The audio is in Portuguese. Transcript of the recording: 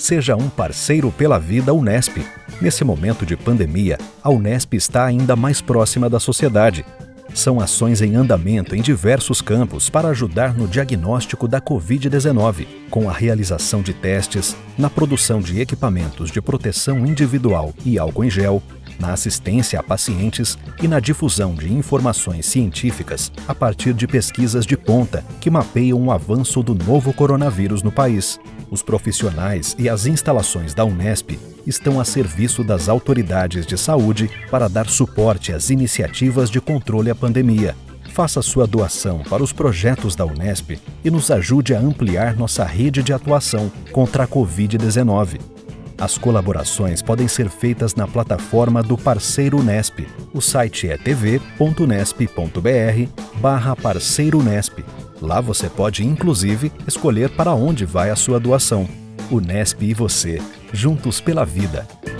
Seja um parceiro pela vida Unesp. Nesse momento de pandemia, a Unesp está ainda mais próxima da sociedade. São ações em andamento em diversos campos para ajudar no diagnóstico da Covid-19, com a realização de testes, na produção de equipamentos de proteção individual e álcool em gel, na assistência a pacientes e na difusão de informações científicas a partir de pesquisas de ponta que mapeiam o avanço do novo coronavírus no país. Os profissionais e as instalações da Unesp estão a serviço das autoridades de saúde para dar suporte às iniciativas de controle à pandemia. Faça sua doação para os projetos da Unesp e nos ajude a ampliar nossa rede de atuação contra a Covid-19. As colaborações podem ser feitas na plataforma do Parceiro Unesp. O site é tv.unesp.br/parceiro Unesp. Lá você pode, inclusive, escolher para onde vai a sua doação. Unesp e você, juntos pela vida.